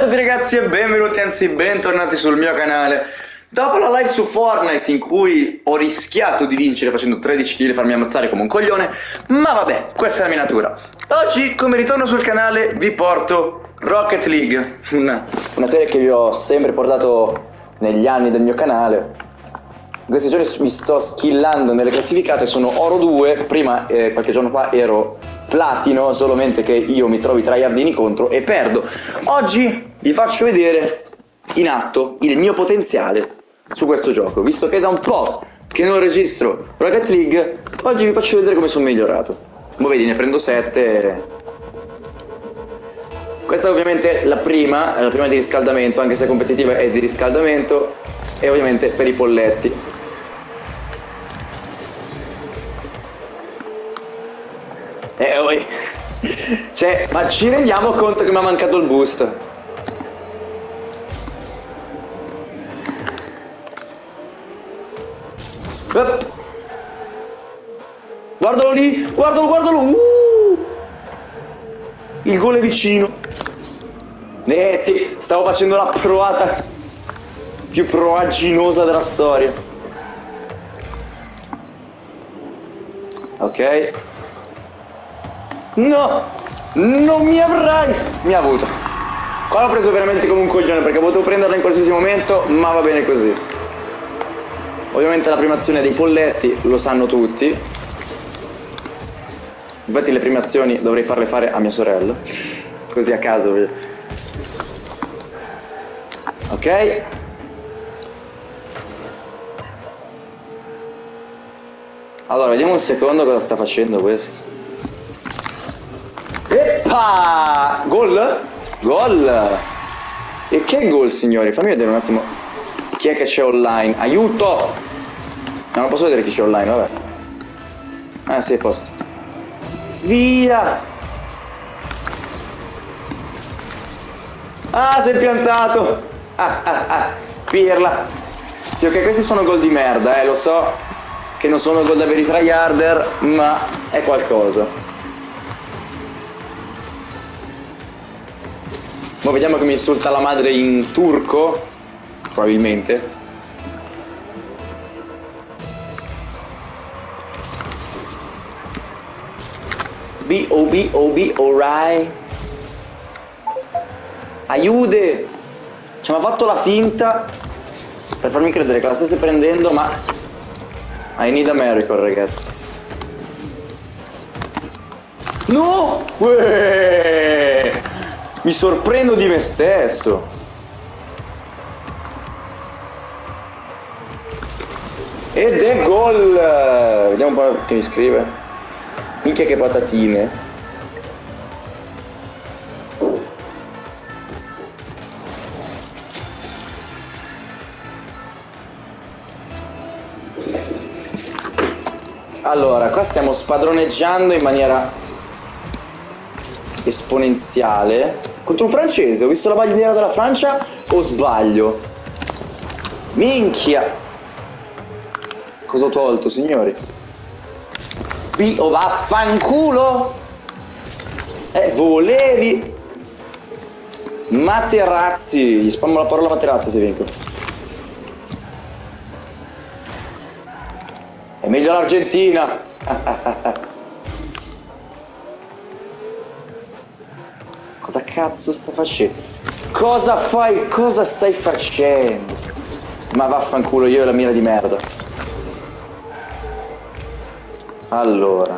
tutti ragazzi e benvenuti, anzi bentornati sul mio canale. Dopo la live su Fortnite in cui ho rischiato di vincere facendo 13 kill e farmi ammazzare come un coglione, ma vabbè, questa è la mia natura. Oggi, come ritorno sul canale, vi porto Rocket League, una serie che vi ho sempre portato negli anni del mio canale. In questi giorni mi sto skillando nelle classificate, sono oro 2, prima qualche giorno fa ero platino, solamente che io mi trovo i tryhardini contro e perdo. Oggi vi faccio vedere in atto il mio potenziale su questo gioco, visto che da un po' che non registro Rocket League, oggi vi faccio vedere come sono migliorato. Mo vedi, ne prendo 7. Questa è ovviamente la prima di riscaldamento, anche se competitiva è di riscaldamento, e ovviamente per i polletti. Cioè, ma ci rendiamo conto che mi ha mancato il boost? Guardalo lì, guardalo. Il gol è vicino. Sì, stavo facendo la provata più proaginosa della storia. Ok. No, non mi avrai. Mi ha avuto. Qua l'ho preso veramente come un coglione perché potevo prenderla in qualsiasi momento, ma va bene così. Ovviamente la prima azione dei polletti lo sanno tutti. Infatti le prime azioni dovrei farle fare a mia sorella, così a caso. Ok. Allora, vediamo un secondo cosa sta facendo questo. Eppa! Gol? Gol! E che gol, signori? Fammi vedere un attimo chi è che c'è online. Aiuto! No, non posso vedere chi c'è online, vabbè. Ah, sì, posto. Via! Ah, sei piantato! Pirla! Sì, ok, questi sono gol di merda, lo so che non sono gol da veri tryharder, ma è qualcosa. Ora vediamo che mi insulta la madre in turco, probabilmente. B.O.B. alright. Aiude! Cioè, mi ha fatto la finta per farmi credere che la stesse prendendo, ma I need a miracle, ragazzi. No! Uè! Mi sorprendo di me stesso. Ed è gol. Vediamo un po' che mi scrive. Minchia che patatine. Allora, qua stiamo spadroneggiando in maniera esponenziale contro un francese. Ho visto la bandiera della Francia o sbaglio? Minchia! Cosa ho tolto, signori? Oh, vaffanculo! Volevi! Materazzi! Gli spammo la parola Materazzi se vinco. È meglio l'Argentina! Cosa cazzo sta facendo? Cosa fai? Cosa stai facendo? Ma vaffanculo, io e la mira di merda. Allora.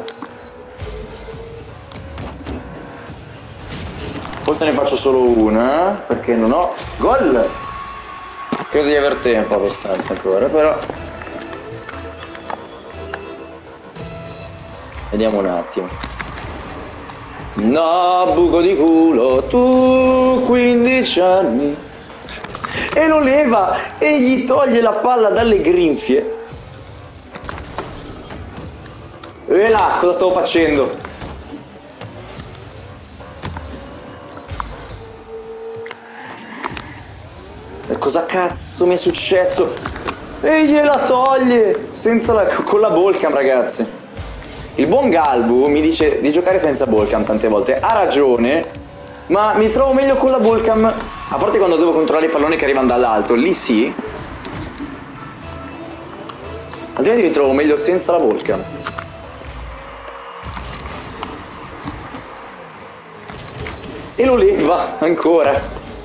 Forse ne faccio solo una, perché non ho gol. Credo di aver tempo abbastanza ancora, però. Vediamo un attimo. No, buco di culo, tu 15 anni. E lo leva e gli toglie la palla dalle grinfie. E là, cosa stavo facendo? E cosa cazzo mi è successo? E gliela toglie senza con la ballcam, ragazzi. Il buon Galbu mi dice di giocare senza ballcam tante volte. Ha ragione, Ma mi trovo meglio con la Bullcam. A parte quando devo controllare i palloni che arrivano dall'alto, lì sì. Altrimenti mi trovo meglio senza la Bullcam. E lo lì va ancora.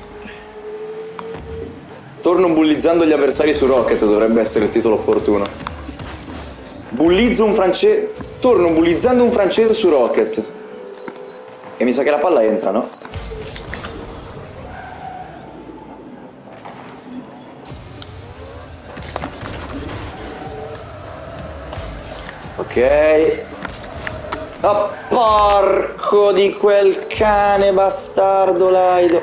Torno bullizzando gli avversari su Rocket, dovrebbe essere il titolo opportuno. Bullizzo un francese. Torno bullizzando un francese su Rocket. E mi sa che la palla entra, no? Ok. Oh, porco di quel cane bastardo laido.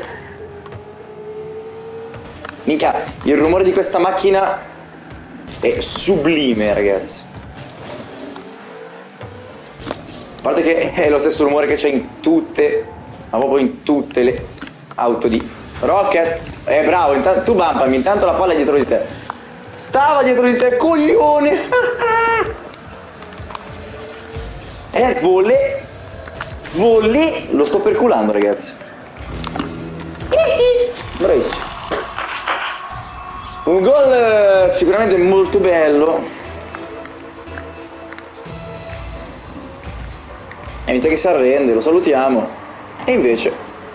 Mica, il rumore di questa macchina è sublime, ragazzi. A parte che è lo stesso rumore che c'è in tutte, ma proprio in tutte le auto di Rocket. Bravo, intanto, tu bumpami, intanto la palla è dietro di te. Stava dietro di te, coglione! Volé, lo sto perculando, ragazzi. Bravissimo. Un gol sicuramente molto bello. E mi sa che si arrende, lo salutiamo. E invece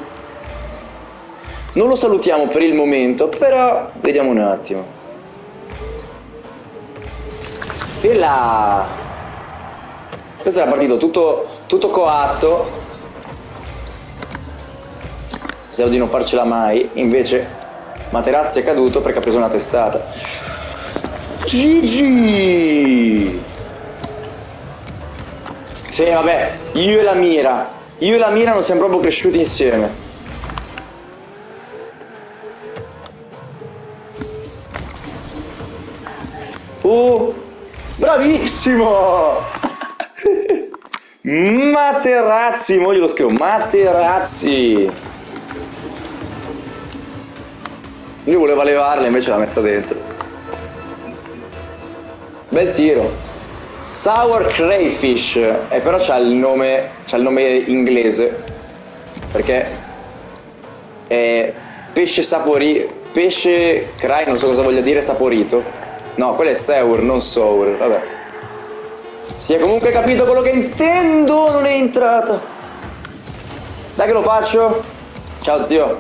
non lo salutiamo per il momento, però vediamo un attimo. E là. Questo era partito tutto coatto. Spero di non farcela mai. Invece Materazzi è caduto perché ha preso una testata. GG. Sì, vabbè, io e la Mira non siamo proprio cresciuti insieme. Bravissimo! Materazzi, mo glielo scrivo, Materazzi. Lui voleva levarla, invece l'ha messa dentro. Bel tiro. Sour Crayfish, e però c'ha il nome inglese, perché è pesce pesce cray, non so cosa voglia dire saporito. No, quello è sour, non sour, vabbè. Si è comunque capito quello che intendo, non è entrata. Dai che lo faccio. Ciao zio.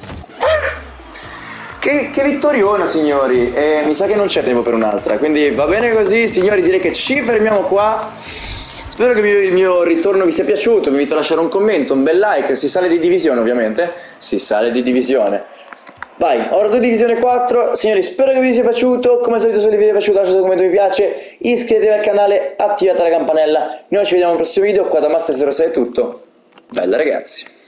Che vittoriona, signori. Mi sa che non c'è tempo per un'altra, quindi va bene così, signori, direi che ci fermiamo qua. Spero che il mio ritorno vi sia piaciuto. Vi invito a lasciare un commento, un bel like. Si sale di divisione, ovviamente. Si sale di divisione. Vai, Ordo Divisione 4, signori, spero che vi sia piaciuto. Come al solito, se il video vi è piaciuto lasciate un commento mi piace, iscrivetevi al canale, attivate la campanella. Noi ci vediamo al prossimo video. Qua da Master06 è tutto. Bella, ragazzi.